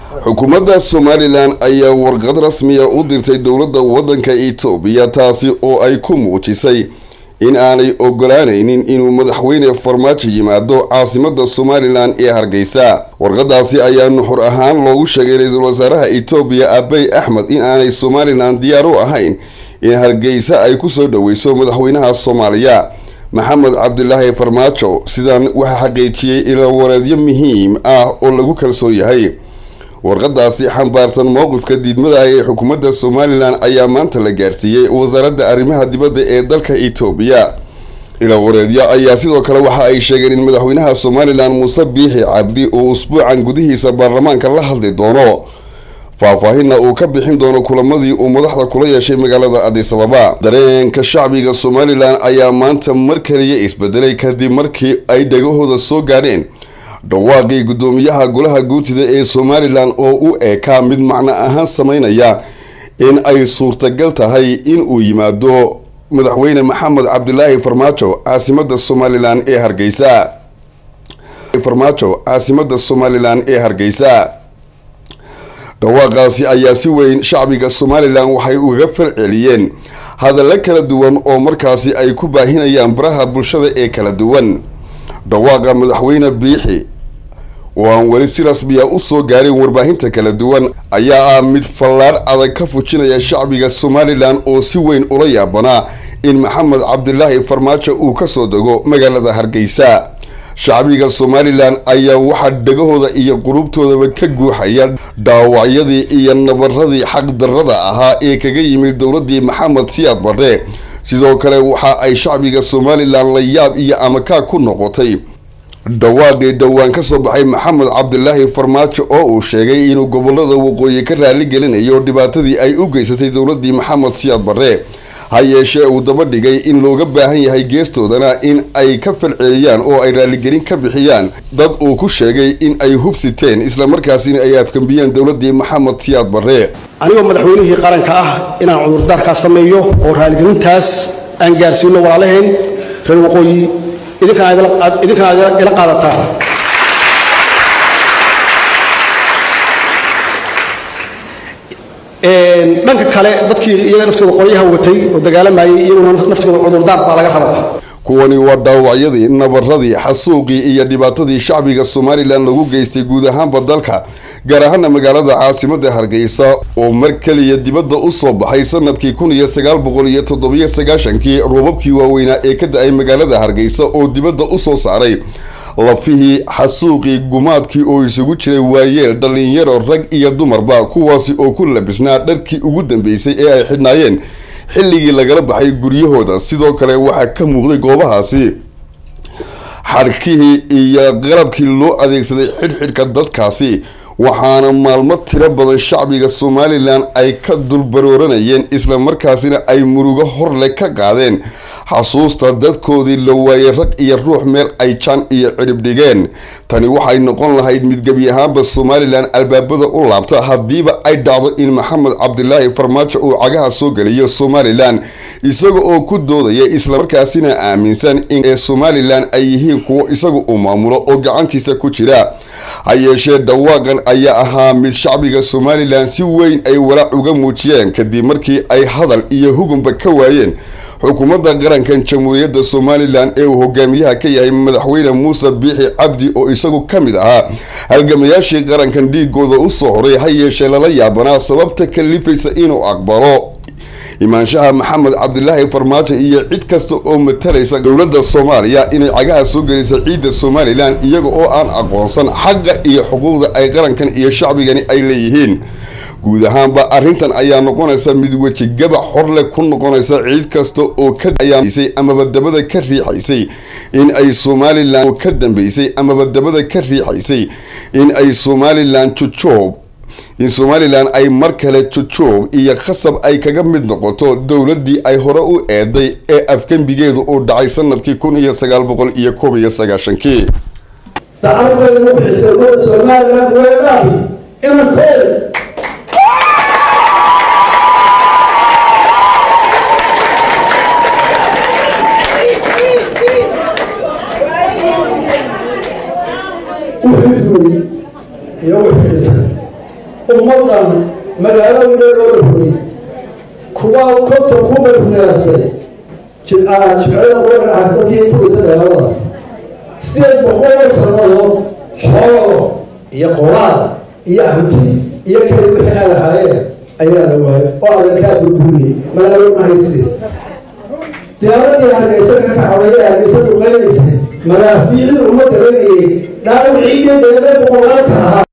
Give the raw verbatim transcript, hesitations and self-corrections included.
xukuumadda Somaliland ayaa warqad rasmi ah u dirtay dowladda waddanka Itoobiya taasi oo ay ku muujisay in aanay ogolaanaynin inuu madaxweyne farmaajo yimaado caasimadda Somaliland ee Hargeysa. warqadaasi ayaa nuxur ahaan loogu sheegay ra'iisul wasaaraha Itoobiya Abiy Ahmed in aanay Somaliland diyaar u ahayn in Hargeysa ay ku soo dhaweyso madaxweynaha Soomaaliya Maxamed Cabdilaahi Farmaajo. sidan waxa xaqiijiyay ilo wareedyo muhiim ah oo lagu kalsoon yahay. warqadaasi xambaarsan mowqifka diidmada ee xukuumadda Somaliland ayaa maanta la gaarsiiyay wasaaradda arrimaha dibadda ee dalka Itoobiya. ilo wareedyo ayaa sidoo kale waxa ay sheegeen in madaxweynaha Somaliland Muuse Biixi Cabdi uu usbuucan gudihiisa baarlamaanka la hadli doono, faahfaahinna uu ka bixin doono kulamadii uu madaxda kula yeeshay magaalada Addis Ababa. dareenka shacbiga Somaliland ayaa maanta mar kaliya isbedelay kadib markii ay dhagahooda soo gaadheen dhawaaqii gudoomiyaha golaha guurtida ee Somaliland oo u eeka mid macna ahaan sameynaya in ay suurtagal tahay in uu yimaado madaxweyne Maxamed Cabdilaahi Farmaajo caasimadda Somaliland ee Hargeysa. Farmaajo caasimadda Somaliland ee Hargeysa. dhawaaqaasi ayaa si weyn shacbiga Somaliland waxay uga falceliyeen hadallo kala duwan oo markaasi ay ku baahinayaan baraha bulshada ee kala duwan. dhawaaqa madaxweyne Biixi oo aan weli si rasmi ah u soo gaarin warbaahinta kala duwan ayaa ah mid fallaar adag ka fujinaya shacbiga Somaliland oo si weyn ula yaabanaa in Maxamed Cabdilaahi Farmaajo uu ka soo dago magaalada Hargeysa. shacbiga Somaliland ayaa waxa dhagahooda iyo qulubtoodaba ka guuxaya dhaawacyadii iyo nabaradii xaq darrada ahaa ee kaga yimid dowladii Maxamed Siyaad Barre. sidoo kale waxa ay shacbiga Somaliland la yaab iyo amaka ku noqotay dhawaaqii dhawaan ka soo baxay Maxamed Cabdilaahi Farmaajo oo uu sheegay inuu gobolada waqooyi ka raali gelinayo dhibaatadii ay u geysatay dowladii Maxamed Siyaad Barre. ha yeeshee uu daba dhigay in looga baahan yahay geestoodana in ay ka falceliyaan oo ay raaligelin ka bixiyaan dad uu ku sheegay in ay hubsiteen isla markaasina ay afkambiyeen dowladii Maxamed Siyaad Barre. anigoo madaxweynihii qaranka ah inaan cudurdaarka sameeyo oo raaligelintaas aan gaarsiino walaalaheen reer waqooyi idinkaan idinkaan ila qaadataan. dhanka kale dadkii iyaga naftooda qoryaha watay oo dagaalamayay iyaguna naftooda cudurdaar baa laga rabaa. kuwani waa dhaawacyadii nabaradii xasuuqii iyo dhibaatadii shacbiga Somaliland lagu geystay guud ahaanba dalka gaar ahaan magaalada caasimadda Hargeysa oo mar kaliya dibadda u soo baxay sanadkii kun iyo sagaal boqol iyo toddoba iyo sagaashan-kii roobabkii waaweynaa ee ka da'ay magaalada Hargeysa oo dibadda u soo saaray lafihii xasuuqii gumaadkii oo isugu jiray waayeel dhalinyaro rag iyo dumarba kuwaasi oo ku labisnaa dharkii ugu dambeysay ee ay xidhnaayeen xilligii lagala baxay guryahooda. sidoo kale waxaa ka muuqday goobahaasi xadhkihii iyo qalabkii loo adeegsaday xidhxidhka dadkaasi waxaana maalmo tiro badan shacbiga Somaliland ay ka dulbarooranayeen isla markaasina ay murugo horle ka qaadeen xasuusta dadkoodii la waayay rag iyo ruux meel ay jaan iyo cirib dhigeen. tani waxay noqon lahayd mid gebi ahaanba Somaliland albaabada u laabta haddiiba ay dhacdo in Maxamed Cabdilaahi Farmaajo uu cagaha soo geliyo Somaliland isaga oo ku doodaya isla markaasina aaminsan in Somaliland ay yihiin kuwo isagu u maamulo oo gacantiisa ku jira. ha yeeshee dhawaaqan ayaa ahaa mid shacbiga Somaliland si weyn ay walaac uga muujiyeen kadib markii ay hadal iyo hugunba ka waayeen xukuumadda qarankan Jamhuuriyadda Somaliland ee uu hogaamiyaha ka yahay madaxweyne Muuse Biixi Cabdi oo isagu kamid ahaa halgamayaashii qarankan dhiigooda u soo horay. ha yeeshee lala yaabanaa sababta kalifaysa inuu aqbalo imaanshaha Maxamed Cabdilaahi Farmaajo iyo cid kasta oo matalaysa dowladda Soomaaliya inay cagaha soo geliso ciidda Somaliland iyaga oo aan aqoonsan xaqqa iyo xuquuqda ay qarankan iyo shacbigani ay leeyihiin. guud ahaanba arrintan ayaa noqonaysa mid weji gabax horle ku noqonaysa ciid kasta oo ka dambeysay amaba dabada ka riixaysay in ay Somaliland ka dambeysay amaba dabada ka riixaysay in ay Somaliland jujoob in Somaliland ay mar kale jujoob iyo khasab ay kaga mid noqoto dowladii ay hore u eeday ee afkambigeedu uu dhacay sanadkii kun iyo sagaal boqol iyo koob iyo sagaashan-kii. تعالوا نحسبوا Somaliland ويراهي إلى كل وحدوني يا وحدتك ummadan magaalada loo rogay kuwa konta ku barnaasay jilaa jilada qora ahadii ku tadawadaas sideed boqol sanado xoolo iyo qoraal iyo hanti iyo kale wixii ay lahaayeen ayaa la waayay oo adeerkaa burburiyey magaalada ma haysatay diyaaradii hargeysa ka kacday hargeysa duqeynaysay madaafiicdii ummadda reegayay dhaawacii iyo dawladda boqolaalka ahaa